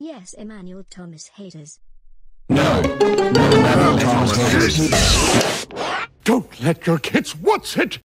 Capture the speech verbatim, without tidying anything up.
Yes, Emmanuel Thomas haters. No. No, Emmanuel Thomas haters. Don't let your kids what's it?